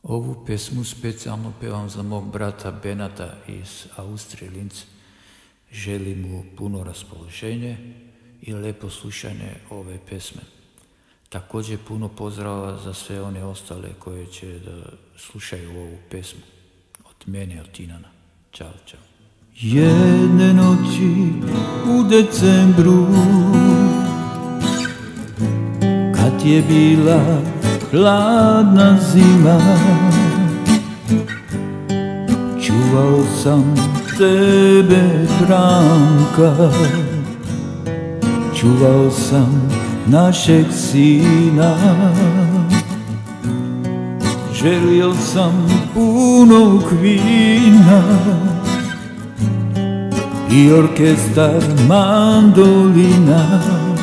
Ovu pesmu specijalno pevam za mog brata Benata iz Austrije, Linz. Želim mu puno raspoloženje i lepo slušanje ove pesme. Također puno pozdrava za sve one ostale koje će da slušaju ovu pesmu. Od mene, od Tinana. Ćao, čao. Jedne noći u decembru, kad je bila hladna zima, čuvao sam tebe, Branka, čuvao sam našeg sina. Želio sam punog vina i orkestar mandolina.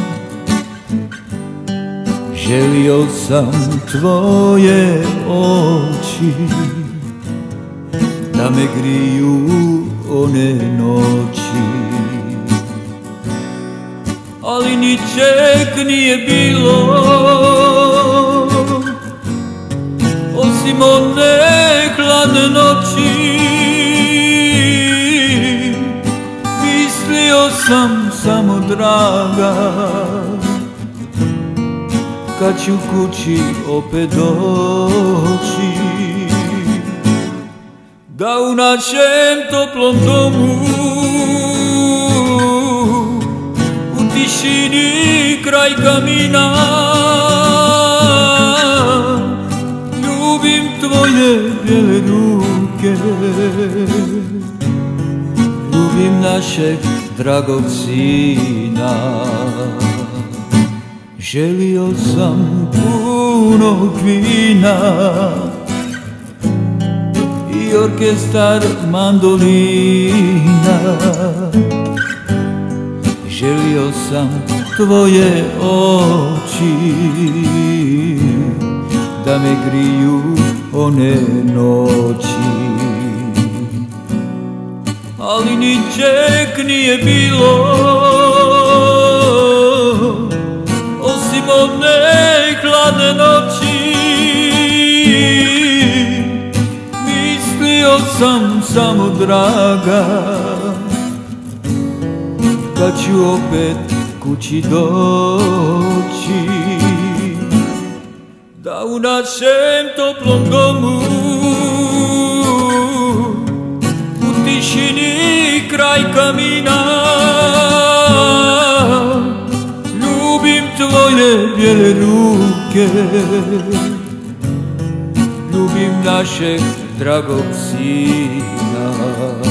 Želio sam tvoje oči da me griju one noći, ali ničeg nije bilo osim one hladne noći. Mislio sam samo, draga, kad ću kući opet doći, da u našem toplom domu u tišini kraj kamina ljubim tvoje bijele ruke, ljubim našeg dragog sina. Želio sam punog vina i orkestar mandolina. Želio sam tvoje oči da me griju one noći, ali ničeg nije bilo osim one hladne noći. Mislio sam samo, draga, kad ću opet kući doći, da u našem toplom domu u tišini kraj kamina ljubim tvoje bijele ruke, ljubim našeg dragog sina.